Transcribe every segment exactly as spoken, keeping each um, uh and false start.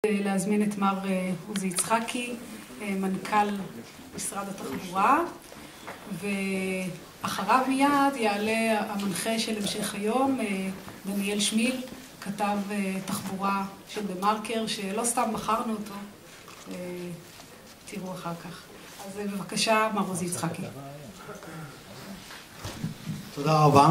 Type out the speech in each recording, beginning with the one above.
להזמין את מר עוזי יצחקי, מנכ"ל משרד התחבורה, ואחריו מיד יעלה המנחה של המשך היום, דניאל שמיל, כתב תחבורה של דה-מרקר, שלא סתם בחרנו אותו, תראו אחר כך. אז בבקשה, מר עוזי יצחקי. תודה רבה.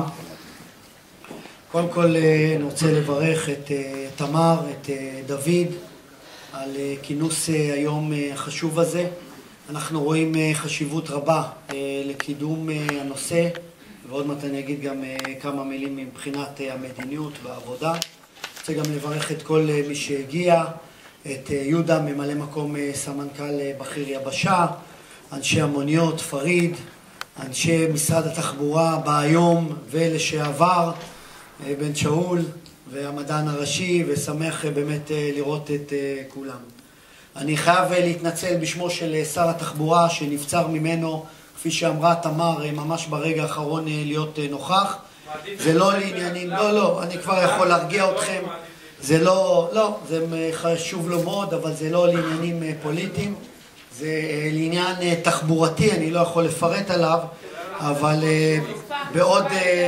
קודם כל אני רוצה לברך את תמר, את דוד, על כינוס היום החשוב הזה. אנחנו רואים חשיבות רבה לקידום הנושא, ועוד מעט אני אגיד גם כמה מילים מבחינת המדיניות והעבודה. אני רוצה גם לברך את כל מי שהגיע, את יהודה, ממלא מקום סמנכ"ל בכיר יבשה, אנשי המוניות, פריד, אנשי משרד התחבורה בהיום ולשעבר, בן שאול והמדען הראשי, ושמח באמת לראות את כולם. אני חייב להתנצל בשמו של שר התחבורה שנבצר ממנו, כפי שאמרה תמר, ממש ברגע האחרון להיות נוכח. זה לא לעניינים, לא, לא, אני כבר יכול להרגיע אתכם. זה לא, לא, זה חשוב לו מאוד, אבל זה לא לעניינים פוליטיים. זה לעניין תחבורתי, אני לא יכול לפרט עליו, אבל בעוד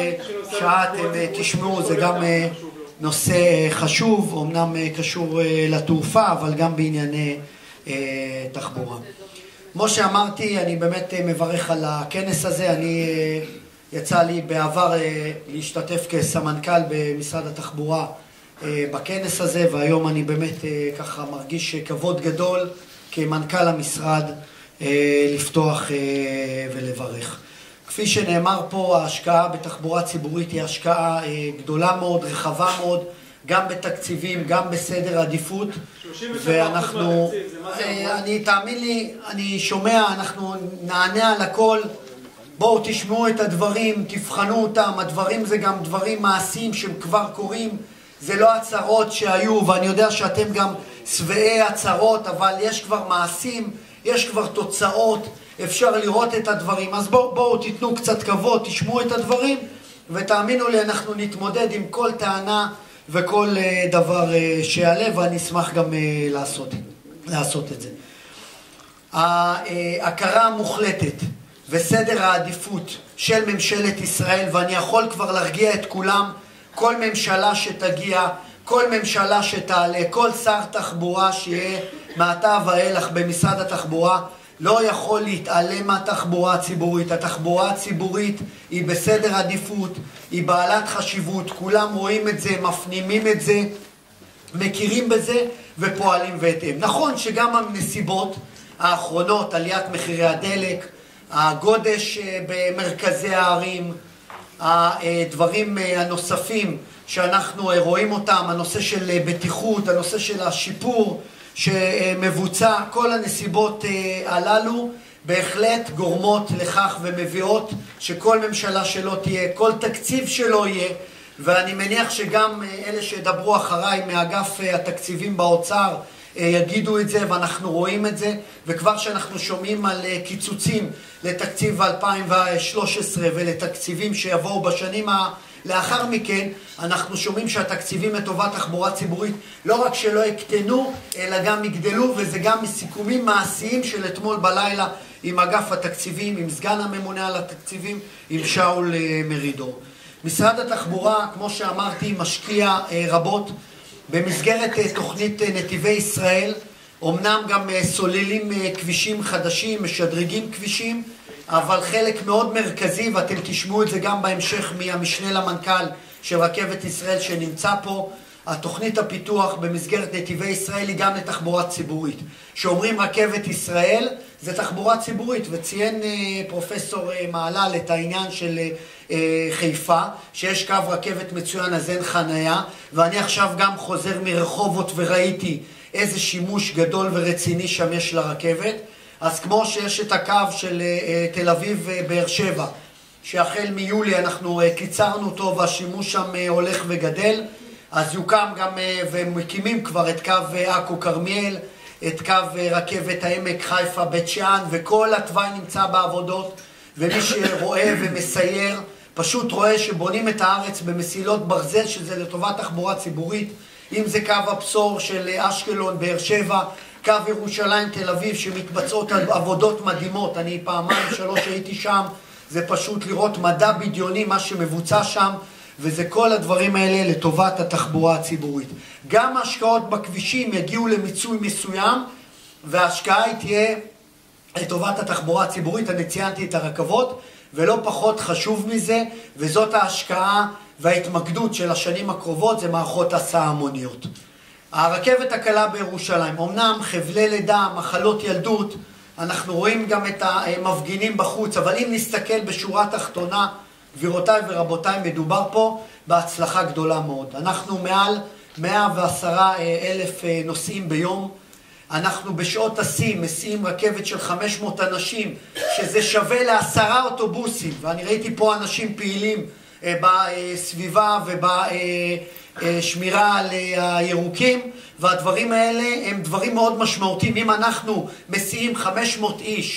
שעה אתם תשמעו, זה גם נושא חשוב, אמנם קשור לתעופה, אבל גם בענייני תחבורה. כמו שאמרתי, אני באמת מברך על הכנס הזה. אני יצא לי בעבר להשתתף כסמנכ"ל במשרד התחבורה בכנס הזה, והיום אני באמת ככה מרגיש כבוד גדול כמנכ"ל המשרד לפתוח ולברך. כפי שנאמר פה, ההשקעה בתחבורה ציבורית היא השקעה גדולה מאוד, רחבה מאוד, גם בתקציבים, גם בסדר עדיפות. ואנחנו, אני, תאמין לי, אני שומע, אנחנו נענה על הכל. בואו תשמעו את הדברים, תבחנו אותם. הדברים זה גם דברים מעשיים שהם כבר קורים. זה לא הצהרות שהיו, ואני יודע שאתם גם שבעי הצהרות, אבל יש כבר מעשים, יש כבר תוצאות. אפשר לראות את הדברים. אז בואו בוא, תיתנו קצת כבוד, תשמעו את הדברים, ותאמינו לי, אנחנו נתמודד עם כל טענה וכל uh, דבר uh, שיעלה, ואני אשמח גם uh, לעשות, לעשות את זה. ההכרה המוחלטת וסדר העדיפות של ממשלת ישראל, ואני יכול כבר להרגיע את כולם, כל ממשלה שתגיע, כל ממשלה שתעלה, כל שר תחבורה שיהיה מעתה ואילך במשרד התחבורה, לא יכול להתעלם מהתחבורה הציבורית. התחבורה הציבורית היא בסדר עדיפות, היא בעלת חשיבות, כולם רואים את זה, מפנימים את זה, מכירים בזה ופועלים בהתאם. נכון שגם הנסיבות האחרונות, עליית מחירי הדלק, הגודש במרכזי הערים, הדברים הנוספים שאנחנו רואים אותם, הנושא של בטיחות, הנושא של השיפור שמבוצע, כל הנסיבות הללו בהחלט גורמות לכך ומביאות שכל ממשלה שלא תהיה, כל תקציב שלא יהיה, ואני מניח שגם אלה שדברו אחריי מאגף התקציבים באוצר יגידו את זה, ואנחנו רואים את זה, וכבר שאנחנו שומעים על קיצוצים לתקציב אלפיים ושלוש עשרה ולתקציבים שיבואו בשנים ה... לאחר מכן אנחנו שומעים שהתקציבים לטובת תחבורה ציבורית לא רק שלא יקטנו, אלא גם יגדלו, וזה גם מסיכומים מעשיים של אתמול בלילה עם אגף התקציבים, עם סגן הממונה על התקציבים, עם שאול מרידור. משרד התחבורה, כמו שאמרתי, משקיע רבות במסגרת תוכנית נתיבי ישראל. אמנם גם סוללים כבישים חדשים, משדרגים כבישים, אבל חלק מאוד מרכזי, ואתם תשמעו את זה גם בהמשך מהמשנה למנכ"ל של רכבת ישראל שנמצא פה, התוכנית הפיתוח במסגרת נתיבי ישראל היא גם לתחבורה ציבורית. שאומרים רכבת ישראל זה תחבורה ציבורית, וציין פרופסור מעלל את העניין של חיפה, שיש קו רכבת מצוין אז אין חנייה, ואני עכשיו גם חוזר מרחובות וראיתי איזה שימוש גדול ורציני שם יש לרכבת. אז כמו שיש את הקו של uh, תל אביב באר שבע, שהחל מיולי אנחנו uh, קיצרנו אותו והשימוש שם uh, הולך וגדל, אז יוקם גם uh, ומקימים כבר את קו עכו כרמיאל, את קו uh, רכבת העמק חיפה בית שאן, וכל התוואי נמצא בעבודות, ומי שרואה ומסייר פשוט רואה שבונים את הארץ במסילות ברזל, שזה לטובת תחבורה ציבורית. אם זה קו הבשור של אשקלון, באר שבע, קו ירושלים, תל אביב, שמתבצעות עבודות מדהימות. אני פעמיים שלוש הייתי שם, זה פשוט לראות מדע בדיוני, מה שמבוצע שם, וזה כל הדברים האלה לטובת התחבורה הציבורית. גם ההשקעות בכבישים יגיעו למיצוי מסוים, וההשקעה היא תהיה לטובת התחבורה הציבורית. אני ציינתי את הרכבות, ולא פחות חשוב מזה, וזאת ההשקעה וההתמקדות של השנים הקרובות, זה מערכות הסעה המוניות. הרכבת הקלה בירושלים, אמנם חבלי לידה, מחלות ילדות, אנחנו רואים גם את המפגינים בחוץ, אבל אם נסתכל בשורה תחתונה, גבירותיי ורבותיי, מדובר פה בהצלחה גדולה מאוד. אנחנו מעל מאה ועשרה אלף נוסעים ביום, אנחנו בשעות השיא מסיעים רכבת של חמש מאות אנשים, שזה שווה לעשרה אוטובוסים, ואני ראיתי פה אנשים פעילים בסביבה ובשמירה על הירוקים, והדברים האלה הם דברים מאוד משמעותיים. אם אנחנו מסיעים חמש מאות איש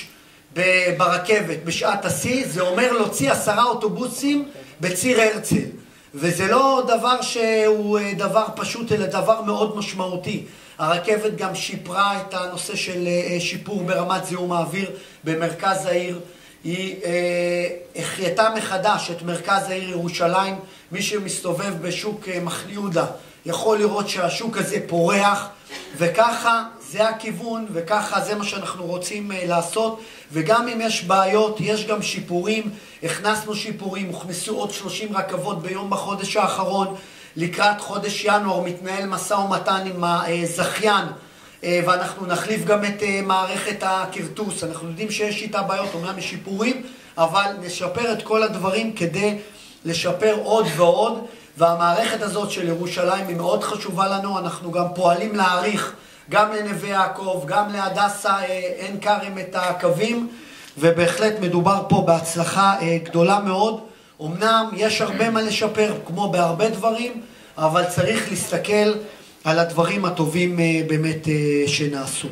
ברכבת בשעת השיא, זה אומר להוציא עשרה אוטובוסים בציר הרצל, וזה לא דבר שהוא דבר פשוט, אלא דבר מאוד משמעותי. הרכבת גם שיפרה את הנושא של שיפור ברמת זיהום האוויר במרכז העיר. היא אה, החייתה מחדש את מרכז העיר ירושלים. מי שמסתובב בשוק אה, מחנה יהודה יכול לראות שהשוק הזה פורח, וככה זה הכיוון, וככה זה מה שאנחנו רוצים אה, לעשות. וגם אם יש בעיות, יש גם שיפורים. הכנסנו שיפורים, הוכנסו עוד שלושים רכבות ביום בחודש האחרון. לקראת חודש ינואר מתנהל משא ומתן עם הזכיין, ואנחנו נחליף גם את מערכת הכרטוס. אנחנו יודעים שיש איתה בעיות, אומנם משיפורים, אבל נשפר את כל הדברים כדי לשפר עוד ועוד. והמערכת הזאת של ירושלים היא מאוד חשובה לנו. אנחנו גם פועלים להאריך גם לנווה יעקב, גם להדסה עין כרם את הקווים, ובהחלט מדובר פה בהצלחה גדולה מאוד. אמנם יש הרבה מה לשפר, כמו בהרבה דברים, אבל צריך להסתכל על הדברים הטובים באמת שנעשו.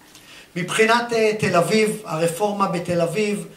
מבחינת תל אביב, הרפורמה בתל אביב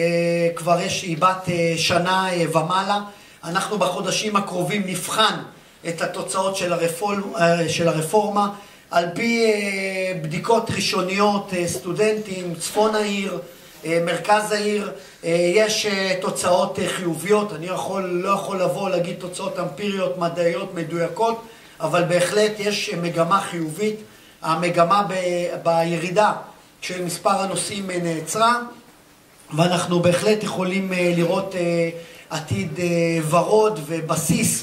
כבר יש, היא בת שנה ומעלה. אנחנו בחודשים הקרובים נבחן את התוצאות של הרפורמה, של הרפורמה. על פי בדיקות ראשוניות, סטודנטים, צפון העיר, מרכז העיר, יש תוצאות חיוביות. אני יכול, לא יכול לבוא להגיד תוצאות אמפיריות, מדעיות, מדויקות, אבל בהחלט יש מגמה חיובית. המגמה ב, בירידה של מספר הנוסעים נעצרה, ואנחנו בהחלט יכולים לראות עתיד ורוד ובסיס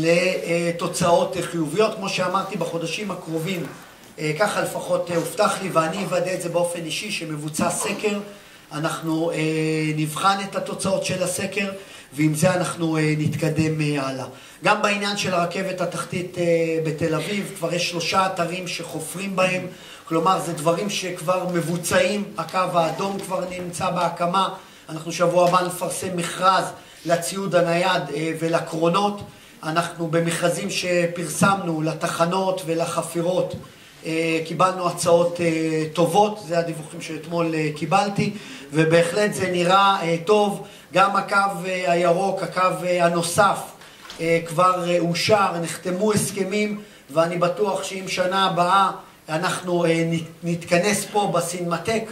לתוצאות חיוביות. כמו שאמרתי, בחודשים הקרובים, ככה לפחות הובטח לי, ואני אוודא את זה באופן אישי, שמבוצע סקר. אנחנו נבחן את התוצאות של הסקר, ועם זה אנחנו נתקדם הלאה. גם בעניין של הרכבת התחתית בתל אביב, כבר יש שלושה אתרים שחופרים בהם, כלומר זה דברים שכבר מבוצעים. הקו האדום כבר נמצא בהקמה, אנחנו שבוע הבא נפרסם מכרז לציוד הנייד ולקרונות. אנחנו במכרזים שפרסמנו לתחנות ולחפירות, קיבלנו הצעות טובות, זה הדיווחים שאתמול קיבלתי, ובהחלט זה נראה טוב. גם הקו הירוק, הקו הנוסף, כבר אושר, נחתמו הסכמים, ואני בטוח שאם שנה הבאה אנחנו נתכנס פה בסינמטק,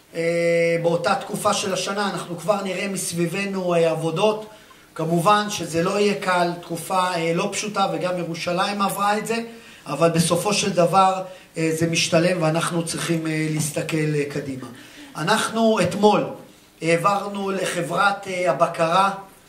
באותה תקופה של השנה, אנחנו כבר נראה מסביבנו עבודות. כמובן שזה לא יהיה קל, תקופה לא פשוטה, וגם ירושלים עברה את זה, אבל בסופו של דבר זה משתלם, ואנחנו צריכים להסתכל קדימה. אנחנו אתמול העברנו לחברת הבקרה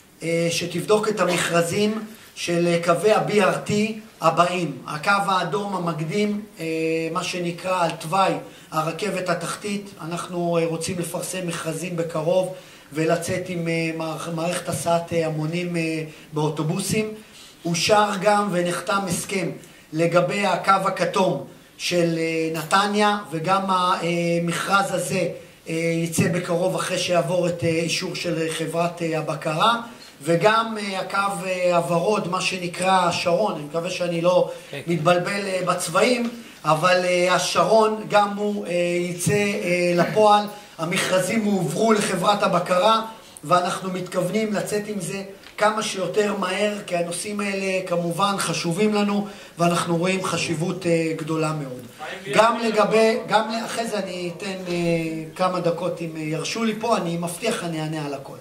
שתבדוק את המכרזים של קווי ה-בי אר טי הבאים. הקו האדום המקדים, מה שנקרא על תוואי הרכבת התחתית. אנחנו רוצים לפרסם מכרזים בקרוב ולצאת עם מערכת הסעת המונים באוטובוסים. אושר גם ונחתם הסכם לגבי הקו הכתום של נתניה, וגם המכרז הזה יצא בקרוב אחרי שיעבור את אישור של חברת הבקרה. וגם הקו הוורוד, מה שנקרא השרון, אני מקווה שאני לא מתבלבל בצבעים, אבל השרון גם הוא יצא לפועל. המכרזים הועברו לחברת הבקרה, ואנחנו מתכוונים לצאת עם זה כמה שיותר מהר, כי הנושאים האלה כמובן חשובים לנו, ואנחנו רואים חשיבות גדולה מאוד. גם לגבי, גם אחרי זה אני אתן כמה דקות אם ירשו לי פה, אני מבטיח אני אענה על הכל.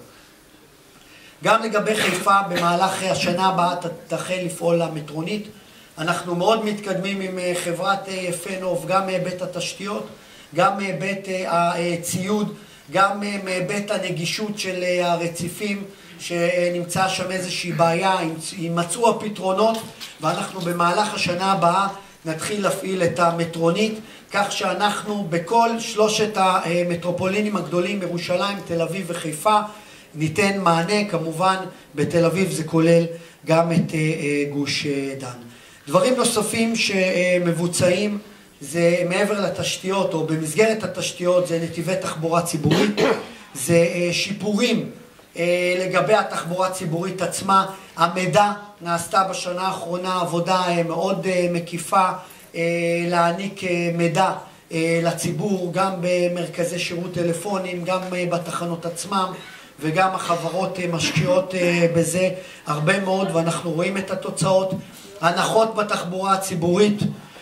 גם לגבי חיפה, במהלך השנה הבאה תחל לפעול המטרונית. אנחנו מאוד מתקדמים עם חברת פנוב, גם מהיבט התשתיות, גם מהיבט הציוד, גם מהיבט הנגישות של הרציפים, שנמצא שם איזושהי בעיה, יימצאו הפתרונות, ואנחנו במהלך השנה הבאה נתחיל להפעיל את המטרונית, כך שאנחנו בכל שלושת המטרופולינים הגדולים, ירושלים, תל אביב וחיפה, ניתן מענה. כמובן בתל אביב זה כולל גם את גוש דן. דברים נוספים שמבוצעים זה מעבר לתשתיות, או במסגרת התשתיות, זה נתיבי תחבורה ציבורית, זה שיפורים לגבי התחבורה הציבורית עצמה. המידע, נעשתה בשנה האחרונה עבודה מאוד מקיפה להעניק מידע לציבור, גם במרכזי שירות טלפונים, גם בתחנות עצמם, וגם החברות משקיעות בזה הרבה מאוד, ואנחנו רואים את התוצאות. הנחות בתחבורה הציבורית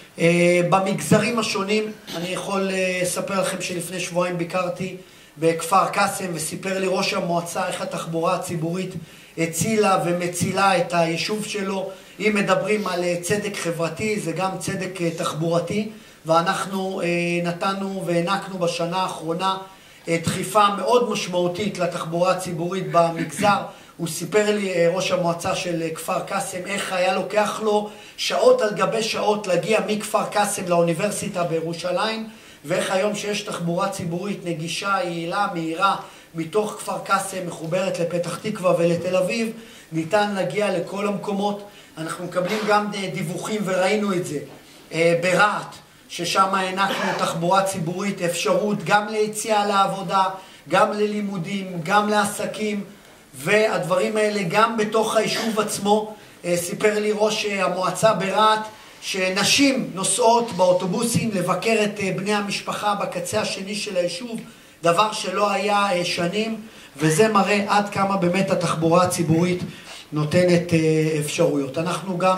במגזרים השונים. אני יכול לספר לכם שלפני שבועיים ביקרתי בכפר קאסם, וסיפר לי ראש המועצה איך התחבורה הציבורית הצילה ומצילה את היישוב שלו. אם מדברים על צדק חברתי, זה גם צדק תחבורתי, ואנחנו נתנו והענקנו בשנה האחרונה דחיפה מאוד משמעותית לתחבורה הציבורית במגזר. הוא סיפר לי, ראש המועצה של כפר קאסם, איך היה לוקח לו שעות על גבי שעות להגיע מכפר קאסם לאוניברסיטה בירושלים, ואיך היום שיש תחבורה ציבורית נגישה, יעילה, מהירה, מתוך כפר קאסם מחוברת לפתח תקווה ולתל אביב, ניתן להגיע לכל המקומות. אנחנו מקבלים גם דיווחים, וראינו את זה ברהט, ששם הענקנו תחבורה ציבורית, אפשרות גם ליציאה לעבודה, גם ללימודים, גם לעסקים, והדברים האלה גם בתוך היישוב עצמו. סיפר לי ראש המועצה ברהט שנשים נוסעות באוטובוסים לבקר את בני המשפחה בקצה השני של היישוב, דבר שלא היה שנים, וזה מראה עד כמה באמת התחבורה הציבורית נותנת אפשרויות. אנחנו גם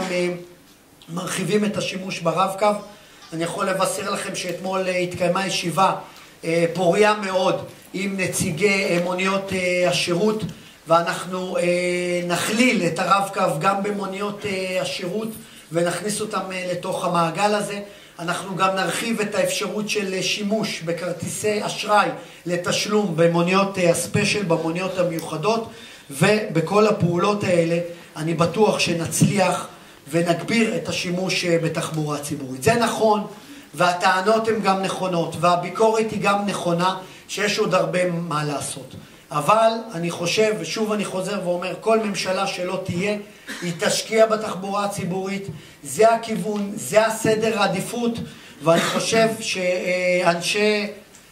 מרחיבים את השימוש ברב-קו. אני יכול לבשר לכם שאתמול התקיימה ישיבה פוריה מאוד עם נציגי מוניות השירות, ואנחנו נכליל את הרב-קו גם במוניות השירות ונכניס אותם לתוך המעגל הזה. אנחנו גם נרחיב את האפשרות של שימוש בכרטיסי אשראי לתשלום במוניות הספיישל, במוניות המיוחדות, ובכל הפעולות האלה אני בטוח שנצליח ונגביר את השימוש בתחבורה ציבורית. זה נכון, והטענות הן גם נכונות, והביקורת היא גם נכונה, שיש עוד הרבה מה לעשות. אבל אני חושב, ושוב אני חוזר ואומר, כל ממשלה שלא תהיה, היא תשקיע בתחבורה הציבורית. זה הכיוון, זה הסדר העדיפות, ואני חושב שאנשי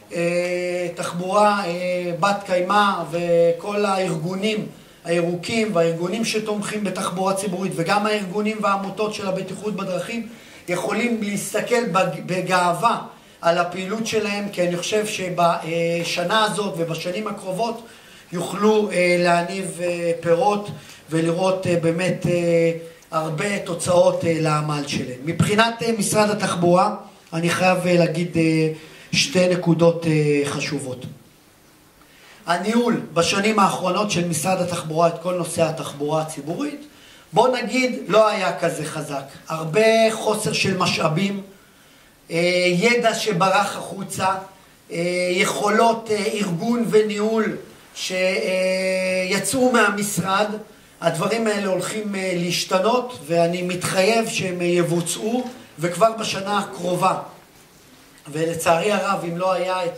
תחבורה בת קיימא וכל הארגונים הירוקים והארגונים שתומכים בתחבורה ציבורית, וגם הארגונים והעמותות של הבטיחות בדרכים, יכולים להסתכל בגאווה על הפעילות שלהם, כי אני חושב שבשנה הזאת ובשנים הקרובות יוכלו להניב פירות ולראות באמת הרבה תוצאות לעמל שלהם. מבחינת משרד התחבורה, אני חייב להגיד שתי נקודות חשובות. הניהול בשנים האחרונות של משרד התחבורה את כל נושא התחבורה הציבורית, בוא נגיד, לא היה כזה חזק. הרבה חוסר של משאבים, ידע שברח החוצה, יכולות ארגון וניהול שיצאו מהמשרד. הדברים האלה הולכים להשתנות, ואני מתחייב שהם יבוצעו, וכבר בשנה הקרובה. ולצערי הרב, אם לא היה את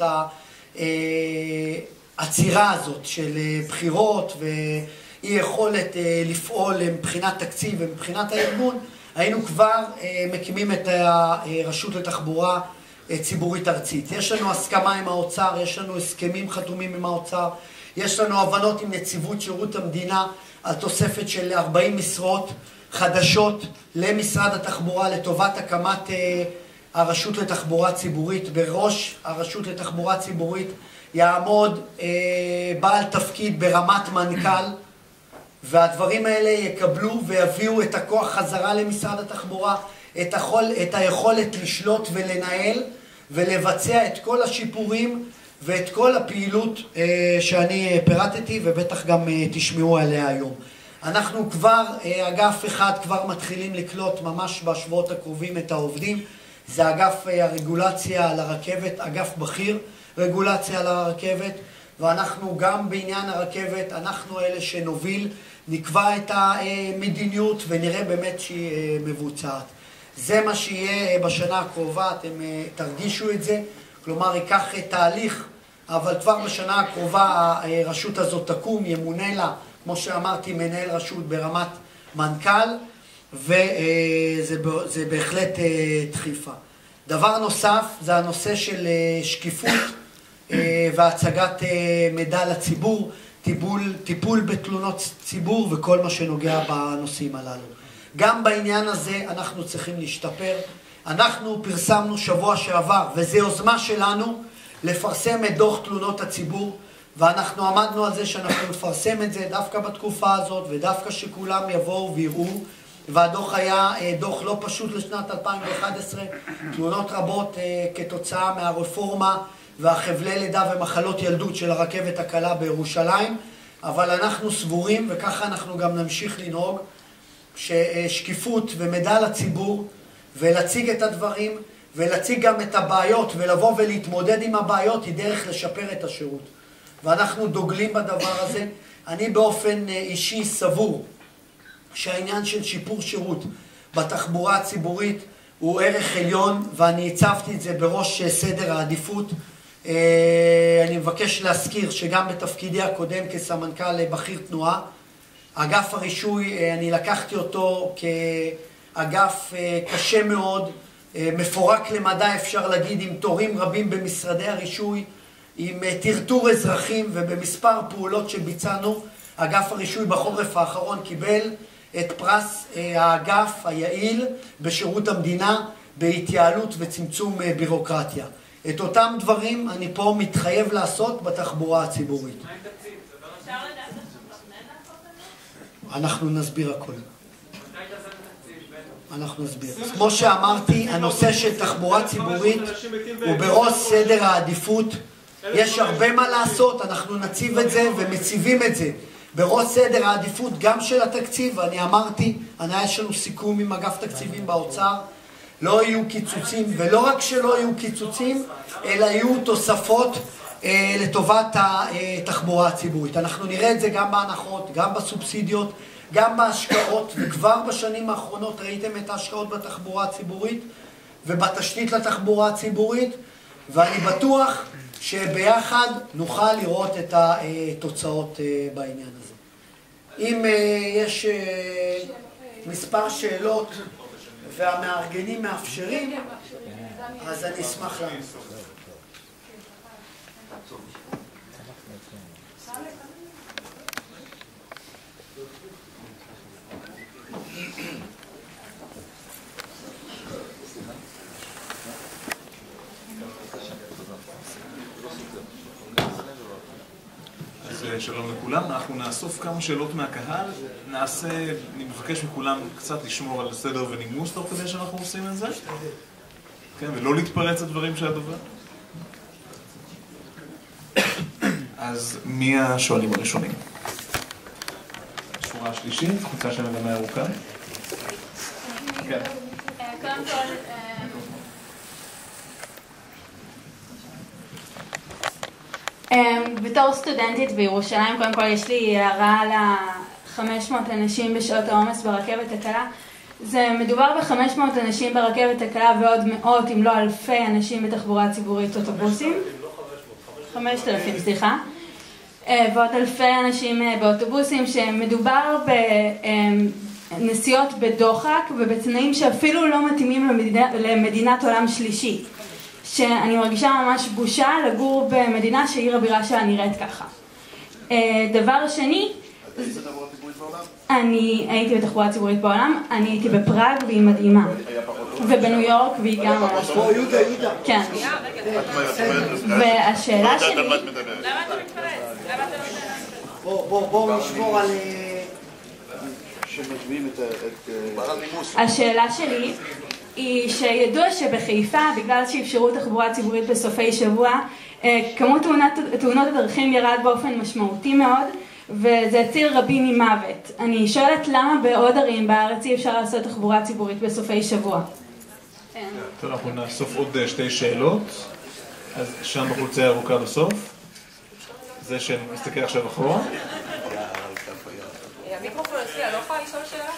העצירה הזאת של בחירות ואי יכולת לפעול מבחינת תקציב ומבחינת הארגון, היינו כבר מקימים את הרשות לתחבורה ציבורית ארצית. יש לנו הסכמה עם האוצר, יש לנו הסכמים חתומים עם האוצר, יש לנו הבנות עם נציבות שירות המדינה על תוספת של ארבעים משרות חדשות למשרד התחבורה לטובת הקמת הרשות לתחבורה ציבורית. בראש הרשות לתחבורה ציבורית יעמוד בעל תפקיד ברמת מנכ"ל, והדברים האלה יקבלו ויביאו את הכוח חזרה למשרד התחבורה, את, החול, את היכולת לשלוט ולנהל ולבצע את כל השיפורים ואת כל הפעילות אה, שאני פירטתי, ובטח גם אה, תשמעו עליה היום. אנחנו כבר, אה, אגף אחד כבר מתחילים לקלוט ממש בשבועות הקרובים את העובדים. זה אגף אה, הרגולציה על הרכבת, אגף בכיר רגולציה על הרכבת, ואנחנו גם בעניין הרכבת, אנחנו אלה שנוביל, נקבע את המדיניות ונראה באמת שהיא אה, מבוצעת. זה מה שיהיה בשנה הקרובה, אתם אה, תרגישו את זה, כלומר ייקח תהליך, אבל כבר בשנה הקרובה הרשות הזאת תקום, ימונה לה, כמו שאמרתי, מנהל רשות ברמת מנכ"ל, וזה בהחלט דחיפה. דבר נוסף זה הנושא של שקיפות והצגת מידע לציבור, טיפול, טיפול בתלונות ציבור וכל מה שנוגע בנושאים הללו. גם בעניין הזה אנחנו צריכים להשתפר. אנחנו פרסמנו שבוע שעבר, וזו יוזמה שלנו, לפרסם את דוח תלונות הציבור, ואנחנו עמדנו על זה שאנחנו נפרסם את זה דווקא בתקופה הזאת, ודווקא שכולם יבואו ויראו, והדוח היה דוח לא פשוט לשנת אלפיים ואחת עשרה, תלונות רבות כתוצאה מהרפורמה והחבלי לידה ומחלות ילדות של הרכבת הקלה בירושלים, אבל אנחנו סבורים, וככה אנחנו גם נמשיך לנהוג, ששקיפות ומידע לציבור, ולהציג את הדברים, ולהציג גם את הבעיות, ולבוא ולהתמודד עם הבעיות, היא דרך לשפר את השירות. ואנחנו דוגלים בדבר הזה. אני באופן אישי סבור שהעניין של שיפור שירות בתחבורה הציבורית הוא ערך עליון, ואני הצבתי את זה בראש סדר העדיפות. אני מבקש להזכיר שגם בתפקידי הקודם כסמנכ"ל בכיר תנועה, אגף הרישוי, אני לקחתי אותו כאגף קשה מאוד, מפורק למדי אפשר להגיד, עם תורים רבים במשרדי הרישוי, עם טרטור אזרחים, ובמספר פעולות שביצענו, אגף הרישוי בחורף האחרון קיבל את פרס האגף היעיל בשירות המדינה בהתייעלות וצמצום בירוקרטיה. את אותם דברים אני פה מתחייב לעשות בתחבורה הציבורית. אנחנו נסביר הכל. אנחנו נסביר. כמו שאמרתי, הנושא של תחבורה ציבורית הוא בראש סדר העדיפות. יש הרבה מה לעשות, אנחנו נציב את זה ומציבים את זה בראש סדר העדיפות גם של התקציב. ואני אמרתי, יש לנו סיכום עם אגף תקציבים באוצר, לא יהיו קיצוצים, ולא רק שלא יהיו קיצוצים, אלא יהיו תוספות אה, לטובת התחבורה הציבורית. אנחנו נראה את זה גם בהנחות, גם בסובסידיות, גם בהשקעות, וכבר בשנים האחרונות ראיתם את ההשקעות בתחבורה הציבורית ובתשתית לתחבורה הציבורית, ואני בטוח שביחד נוכל לראות את התוצאות בעניין הזה. אם יש מספר שאלות והמארגנים מאפשרים, אז אני אשמח לענות. שלום לכולם, אנחנו נאסוף כמה שאלות מהקהל, נעשה, אני מבקש מכולם קצת לשמור על סדר ונימוס תוך כדי שאנחנו עושים את זה, כן, ולא להתפרץ לדברים של הדובר. אז מי השואלים הראשונים? השורה השלישית, חוצה של מגמה ירוקה. כן. קודם כל, בתור סטודנטית בירושלים, קודם כל יש לי הערה על ה-חמש מאות אנשים בשעות העומס ברכבת הקלה. זה מדובר ב-חמש מאות אנשים ברכבת הקלה ועוד מאות אם לא אלפי אנשים בתחבורה ציבורית אוטובוסים. חמשת אלפים, סליחה. ועוד אלפי אנשים באוטובוסים, שמדובר בנסיעות בדוחק ובתנאים שאפילו לא מתאימים למדינה, למדינת עולם שלישי. שאני מרגישה ממש בושה לגור במדינה שעיר הבירה שלה נראית ככה. דבר שני, אני הייתי בתחבורה ציבורית בעולם, אני הייתי בפראג והיא מדהימה. ובניו יורק והיא גם ממש... יהודה, יהודה. כן. והשאלה שלי... למה אתה מתפרץ? למה אתה לא מתפרץ? בואו נשמור על שמשווים את השאלה שלי היא שידוע שבחיפה, בגלל שאפשרו תחבורה ציבורית בסופי שבוע, כמות תאונות הדרכים ירד באופן משמעותי מאוד, וזה הציל רבים ממוות. אני שואלת למה בעוד ערים בארץ אי אפשר לעשות תחבורה ציבורית בסופי שבוע? טוב, אנחנו נאסוף עוד שתי שאלות. אז שם בחולצה הירוקה בסוף. זה שמסתכל עכשיו אחורה. המיקרופון אצלי, אני לא יכולה לשאול שאלה?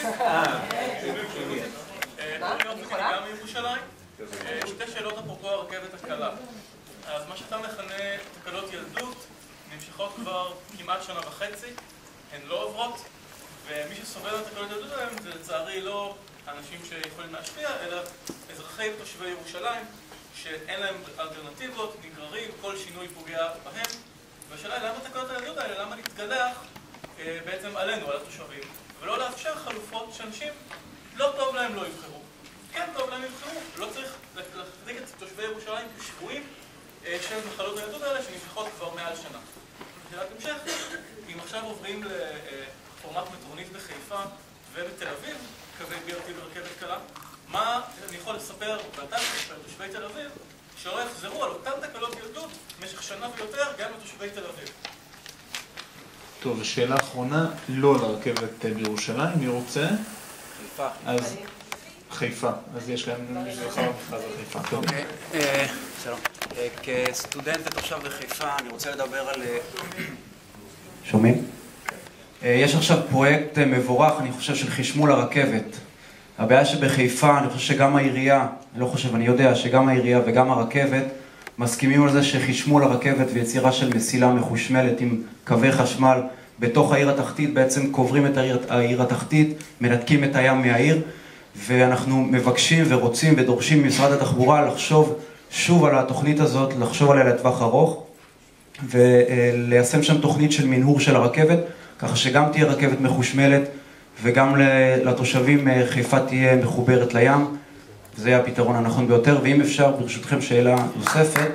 אני גם מירושלים. שתי שאלות אפרופו הרכבת הקלה. אז מה שאתה מכנה תקלות ילדות נמשכות כבר כמעט שנה וחצי, הן לא עוברות, ומי שסובל את התקלות ילדות האלה זה לצערי לא אנשים שיכולים להשפיע, אלא אזרחי ותושבי ירושלים שאין להם אלטרנטיבות, נגררים, כל שינוי פוגע בהם. והשאלה היא למה תקלות הילדות האלה, למה להתגלח בעצם עלינו, על התושבים, ולא לאפשר חלופות שאנשים לא טוב להם לא יבחרו. כן טוב להם יבחרו, לא צריך להחזיק את תושבי ירושלים כשבויים של מחלות הילדות האלה שנמשכות כבר מעל שנה. שאלת המשך, אם עכשיו עוברים לפורמט מטרונית בחיפה ובתל אביב, קווי בי אר טי ברכבת קלה, מה אני יכול לספר, ואתה מספר תושבי תל אביב, שלא יחזרו על אותן תקלות ילדות במשך שנה ויותר גם לתושבי תל אביב. טוב, שאלה אחרונה, לא לרכבת בירושלים, מי רוצה? חיפה. אז חיפה, אז יש כאן זכר מכרז לחיפה. שלום. כסטודנט ותושב בחיפה, אני רוצה לדבר על... שומעים? יש עכשיו פרויקט מבורך, אני חושב, של חשמול הרכבת. הבעיה שבחיפה, אני חושב שגם העירייה, אני לא חושב, אני יודע שגם העירייה וגם הרכבת מסכימים על זה שחשמול הרכבת ויצירה של מסילה מחושמלת עם קווי חשמל בתוך העיר התחתית, בעצם קוברים את העיר, העיר התחתית, מנתקים את הים מהעיר, ואנחנו מבקשים ורוצים ודורשים ממשרד התחבורה לחשוב שוב על התוכנית הזאת, לחשוב עליה לטווח ארוך, וליישם שם תוכנית של מנהור של הרכבת, ככה שגם תהיה רכבת מחושמלת, וגם לתושבים חיפה תהיה מחוברת לים. זה יהיה הפתרון הנכון ביותר. ואם אפשר, ברשותכם, שאלה נוספת.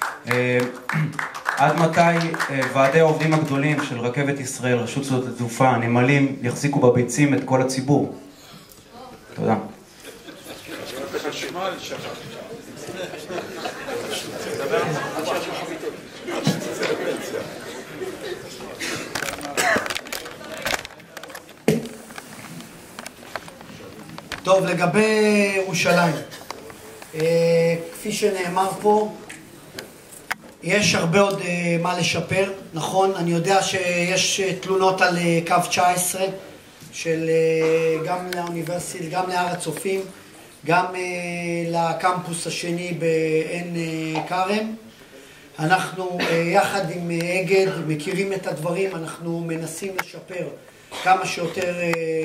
עד מתי ועדי העובדים הגדולים של רכבת ישראל, רשות שדות התעופה, הנמלים, יחזיקו בביצים את כל הציבור? תודה. טוב, לגבי ירושלים, כפי שנאמר פה, יש הרבה עוד מה לשפר, נכון? אני יודע שיש תלונות על קו תשע עשרה, של גם לאוניברסיטה, גם להר הצופים, גם לקמפוס השני בעין כרם. אנחנו יחד עם אגד מכירים את הדברים, אנחנו מנסים לשפר כמה שיותר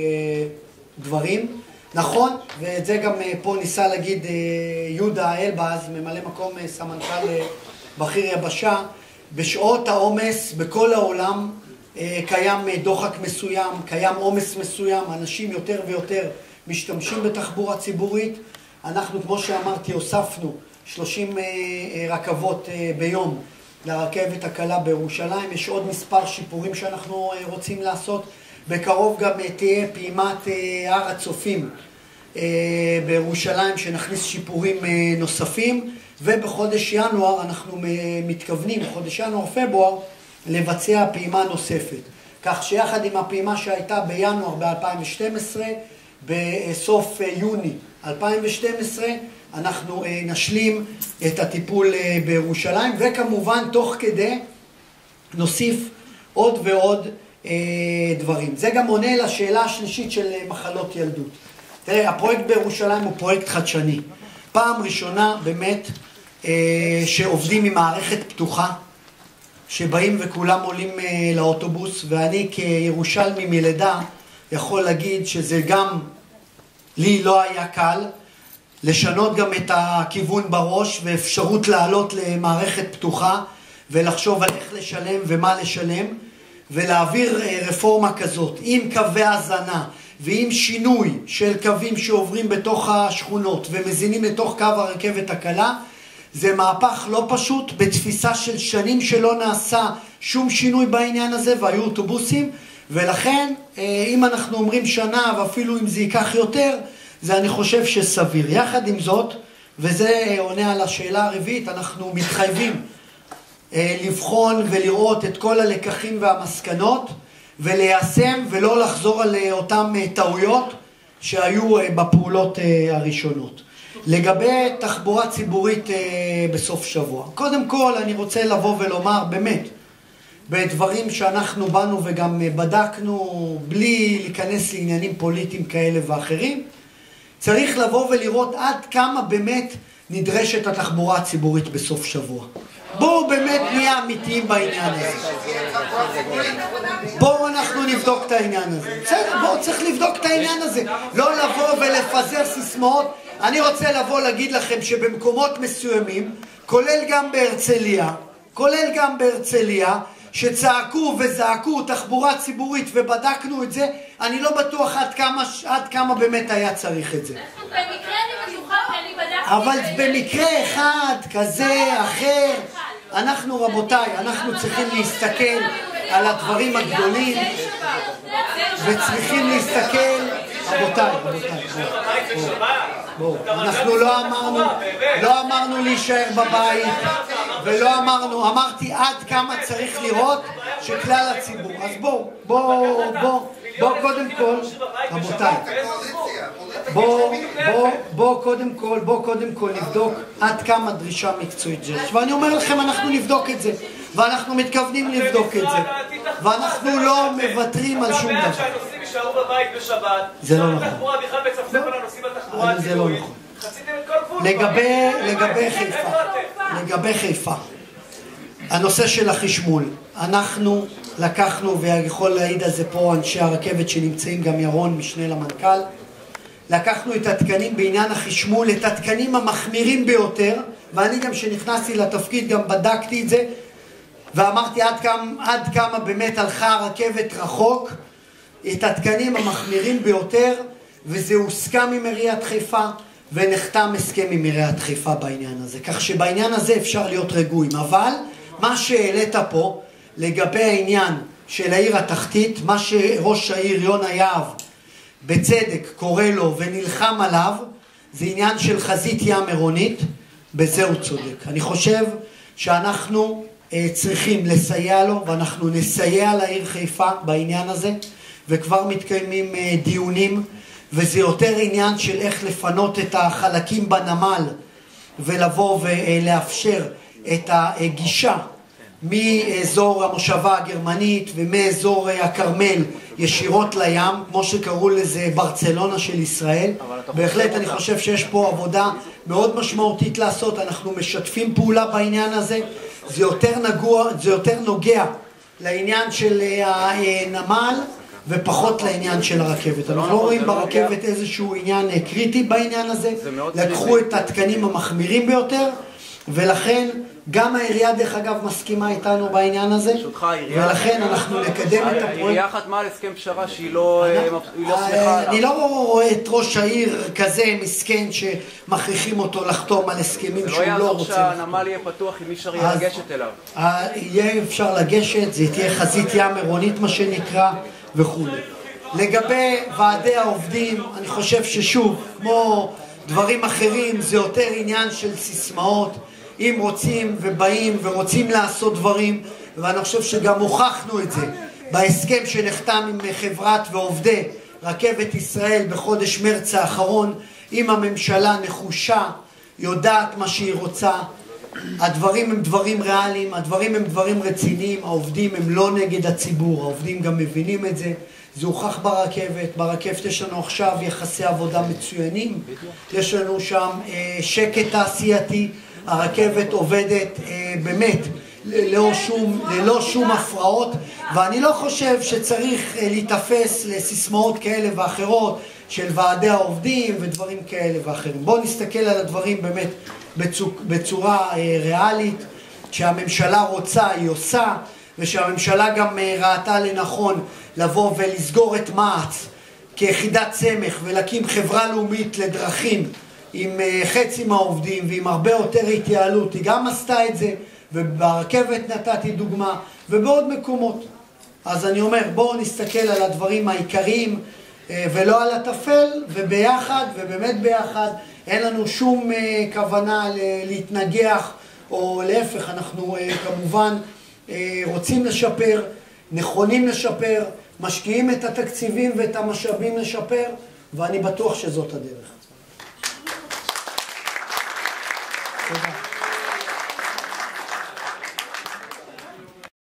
דברים. נכון, ואת זה גם פה ניסה להגיד יהודה אלבז, ממלא מקום סמנכ"ל בכיר יבשה, בשעות העומס בכל העולם קיים דוחק מסוים, קיים עומס מסוים, אנשים יותר ויותר משתמשים בתחבורה ציבורית. אנחנו, כמו שאמרתי, הוספנו שלושים רכבות ביום לרכבת הקלה בירושלים. יש עוד מספר שיפורים שאנחנו רוצים לעשות. בקרוב גם תהיה פעימת הר הצופים בירושלים, שנכניס שיפורים נוספים, ובחודש ינואר אנחנו מתכוונים, בחודש ינואר-פברואר, לבצע פעימה נוספת. כך שיחד עם הפעימה שהייתה בינואר ב-אלפיים ושתים עשרה, בסוף יוני אלפיים ושתים עשרה, אנחנו נשלים את הטיפול בירושלים, וכמובן תוך כדי נוסיף עוד ועוד דברים. זה גם עונה לשאלה השלישית של מחלות ילדות. תראה, הפרויקט בירושלים הוא פרויקט חדשני. פעם ראשונה באמת שעובדים עם מערכת פתוחה, שבאים וכולם עולים לאוטובוס, ואני כירושלמי מלידה יכול להגיד שזה גם לי לא היה קל, לשנות גם את הכיוון בראש ואפשרות לעלות למערכת פתוחה ולחשוב על איך לשלם ומה לשלם, ולהעביר רפורמה כזאת עם קווי הזנה ועם שינוי של קווים שעוברים בתוך השכונות ומזינים לתוך קו הרכבת הקלה. זה מהפך לא פשוט, בתפיסה של שנים שלא נעשה שום שינוי בעניין הזה, והיו אוטובוסים, ולכן אם אנחנו אומרים שנה ואפילו אם זה ייקח יותר, זה אני חושב שסביר. יחד עם זאת, וזה עונה על השאלה הרביעית, אנחנו מתחייבים לבחון ולראות את כל הלקחים והמסקנות וליישם ולא לחזור על אותם טעויות שהיו בפעולות הראשונות. לגבי תחבורה ציבורית בסוף שבוע. קודם כל אני רוצה לבוא ולומר באמת, בדברים שאנחנו באנו וגם בדקנו בלי להיכנס לעניינים פוליטיים כאלה ואחרים, צריך לבוא ולראות עד כמה באמת נדרשת התחבורה הציבורית בסוף שבוע. בואו באמת נהיה אמיתיים בעניין הזה. בואו אנחנו נבדוק את העניין הזה. בסדר, בואו צריך לבדוק את העניין הזה. לא לבוא ולפזר סיסמאות. אני רוצה לבוא להגיד לכם שבמקומות מסוימים, כולל גם בהרצליה, כולל גם בהרצליה, שצעקו וזעקו תחבורה ציבורית ובדקנו את זה, אני לא בטוח עד כמה, עד כמה באמת היה צריך את זה. במקרה אני בטוחה, אני בדקתי. אבל במקרה אחד, כזה, אחר, אנחנו רבותיי, אנחנו צריכים להסתכל על הדברים הגדולים, וצריכים להסתכל, רבותיי, רבותיי, בואו, אנחנו לא אמרנו, לא אמרנו להישאר בבית, ולא אמרנו, אמרתי עד כמה צריך לראות שכלל הציבור. אז בואו, בואו, בואו, בואו קודם כל, רבותיי, בואו, בואו, בואו קודם כל, בואו קודם כל נבדוק עד כמה דרישה מקצועית זה. ואני אומר לכם, אנחנו נבדוק את זה, ואנחנו מתכוונים לבדוק את זה, ואנחנו לא מוותרים על שום דבר. יישארו בבית בשבת. זה לא נכון. התחבורה בכלל מצפצף על הנוסעים בתחבורה הציבורית. זה לא נכון. חציתם את כל גבול. לגבי, לגבי חיפה, לגבי חיפה, הנושא של החשמול, אנחנו לקחנו, ויכול להעיד על זה פה אנשי הרכבת שנמצאים, גם ירון, משנה למנכ"ל, לקחנו את התקנים בעניין החשמול, את התקנים המחמירים ביותר, ואני גם שנכנסתי לתפקיד גם בדקתי את זה, ואמרתי עד כמה, עד כמה באמת הלכה הרכבת רחוק, את התקנים המחמירים ביותר, וזה הוסכם עם עיריית חיפה, ונחתם הסכם עם עיריית חיפה בעניין הזה. כך שבעניין הזה אפשר להיות רגועים. אבל מה שהעלית פה, לגבי העניין של העיר התחתית, מה שראש העיר יונה יהב בצדק קורא לו ונלחם עליו, זה עניין של חזית ים עירונית, בזה הוא צודק. אני חושב שאנחנו אה, צריכים לסייע לו, ואנחנו נסייע לעיר חיפה בעניין הזה, וכבר מתקיימים אה, דיונים, וזה יותר עניין של איך לפנות את החלקים בנמל, ולבוא ולאפשר את הגישה מאזור המושבה הגרמנית ומאזור הכרמל ישירות לים, כמו שקראו לזה ברצלונה של ישראל. בהחלט אני חושב שיש פה עבודה מאוד משמעותית לעשות, אנחנו משתפים פעולה בעניין הזה, זה יותר נגוע, זה יותר נוגע לעניין של הנמל ופחות לעניין של הרכבת. אנחנו לא רואים ברכבת איזשהו עניין קריטי בעניין הזה, לקחו את התקנים המחמירים ביותר, ולכן גם העירייה דרך אגב מסכימה איתנו בעניין הזה, ולכן אנחנו נקדם את הפרויקט. העירייה חתמה על הסכם פשרה שהיא לא שמחה עליו. אני לא רואה את ראש העיר כזה מסכן שמכריחים אותו לחתום על הסכמים שהוא לא רוצה. זה לא יעזור שהנמל יהיה פתוח אם אי אפשר יהיה לגשת אליו. יהיה אפשר לגשת, זה תהיה חזית ים עירונית מה שנקרא וכו'. לגבי ועדי העובדים, אני חושב ששוב, כמו דברים אחרים, זה יותר עניין של סיסמאות. אם רוצים ובאים ורוצים לעשות דברים, ואני חושב שגם הוכחנו את זה בהסכם שנחתם עם חברת ועובדי רכבת ישראל בחודש מרץ האחרון, אם הממשלה נחושה, יודעת מה שהיא רוצה, הדברים הם דברים ריאליים, הדברים הם דברים רציניים, העובדים הם לא נגד הציבור, העובדים גם מבינים את זה, זה הוכח ברכבת, ברכבת יש לנו עכשיו יחסי עבודה מצוינים, יש לנו שם אה, שקט תעשייתי, הרכבת עובדת אה, באמת ללא שום, ללא שום הפרעות, ואני לא חושב שצריך אה, להתאפס לסיסמאות כאלה ואחרות של ועדי העובדים ודברים כאלה ואחרים. בואו נסתכל על הדברים באמת בצור, בצורה אה, ריאלית, שהממשלה רוצה היא עושה, ושהממשלה גם אה, ראתה לנכון לבוא ולסגור את מע"צ כיחידת צמח ולהקים חברה לאומית לדרכים עם חצי מהעובדים ועם הרבה יותר התייעלות. היא גם עשתה את זה, וברכבת נתתי דוגמה, ובעוד מקומות. אז אני אומר, בואו נסתכל על הדברים העיקריים ולא על הטפל, וביחד, ובאמת ביחד, אין לנו שום כוונה להתנגח, או להפך, אנחנו כמובן רוצים לשפר, נכונים לשפר, משקיעים את התקציבים ואת המשאבים לשפר, ואני בטוח שזאת הדרך. תודה.